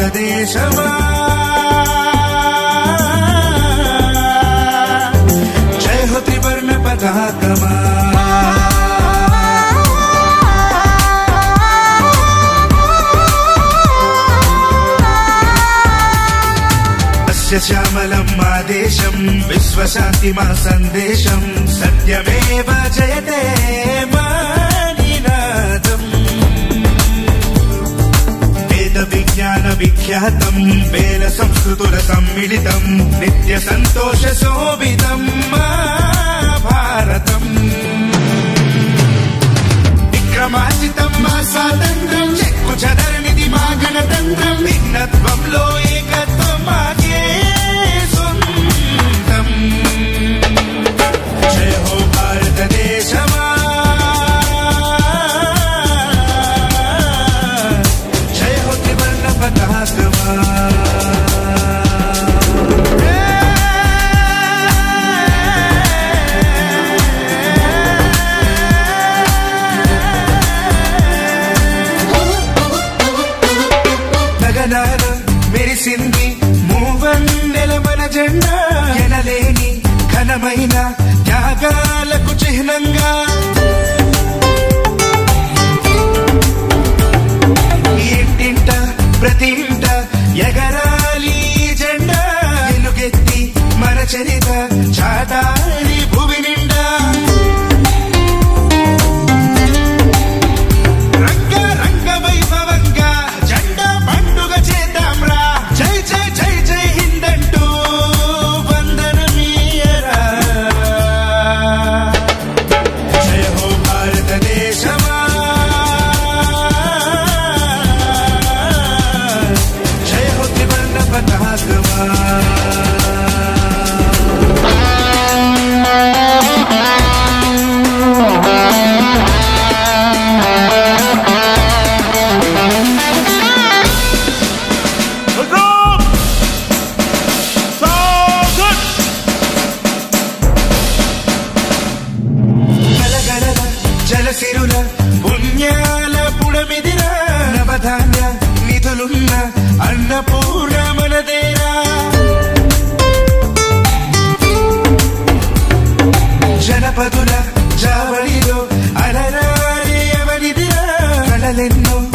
భారతదేశమా జయ హో త్రివర్ణ పతాకమా శ్యామలం మా దేశం విశ్వశాంతి మా సందేశం సత్యమేవ జయతే మా నినాదం వేద విజ్ఞాన విఖ్యాతం వేల సంస్కృతుల సమ్మిళితం నిత్య సంతోష శోభితం మా భారతం విక్రమార్జితం మా స్వాతంత్రం చెక్కు చెదరనిది మా గణతంత్రం భిన్నత్వంలో ఏకత్వం మాకే సొంతం జయ హో భారతదేశమా జయ హో త్రివర్ణ పతాకమా మెరిసింది మూవన్నెల మన జెండా ఎనలేని ఘనమైన త్యాగాలకు చిహ్నంగా ఇంటింట ప్రతి ఇంట ఎగరాలి జెండా వెలుగెత్తి మన చరిత చాటాలి భూమి నిండా జలసిరుల పుణ్యాల పుడమిదిరా నవధాన్య నిధులున్న అన్నపూర్ణ మనదేరా జనపదుల జావళిలో అలరారే అవనిదిరా కళలెన్నో